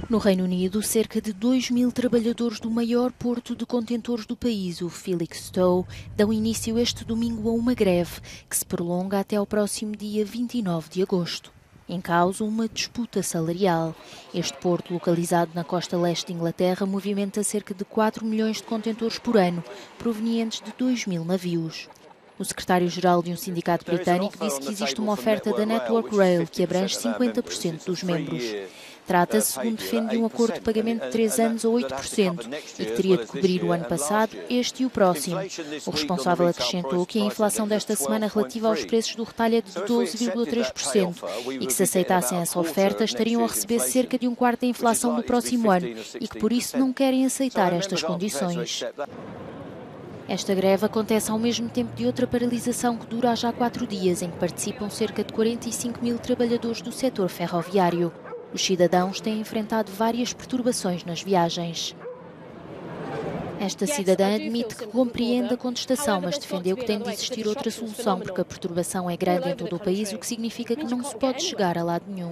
No Reino Unido, cerca de 2.000 trabalhadores do maior porto de contentores do país, o Felixstowe, dão início este domingo a uma greve que se prolonga até ao próximo dia 29 de agosto. Em causa, uma disputa salarial. Este porto, localizado na costa leste de Inglaterra, movimenta cerca de 4 milhões de contentores por ano, provenientes de 2.000 navios. O secretário-geral de um sindicato britânico disse que existe uma oferta da Network Rail que abrange 50% dos membros. Trata-se, segundo defende, de um acordo de pagamento de 3 anos a 8% e que teria de cobrir o ano passado, este e o próximo. O responsável acrescentou que a inflação desta semana relativa aos preços do retalho é de 12,3% e que, se aceitassem essa oferta, estariam a receber cerca de um quarto da inflação do próximo ano e que, por isso, não querem aceitar estas condições. Esta greve acontece ao mesmo tempo de outra paralisação que dura há já 4 dias, em que participam cerca de 45.000 trabalhadores do setor ferroviário. Os cidadãos têm enfrentado várias perturbações nas viagens. Esta cidadã admite que compreende a contestação, mas defendeu que tem de existir outra solução, porque a perturbação é grande em todo o país, o que significa que não se pode chegar a lado nenhum.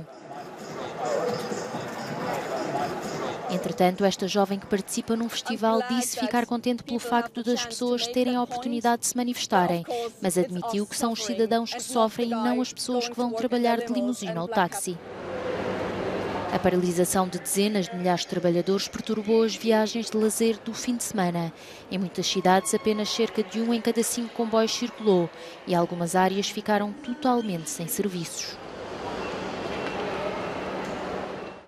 Entretanto, esta jovem que participa num festival disse ficar contente pelo facto das pessoas terem a oportunidade de se manifestarem, mas admitiu que são os cidadãos que sofrem e não as pessoas que vão trabalhar de limusine ou táxi. A paralisação de dezenas de milhares de trabalhadores perturbou as viagens de lazer do fim de semana. Em muitas cidades, apenas cerca de 1 em cada 5 comboios circulou e algumas áreas ficaram totalmente sem serviços.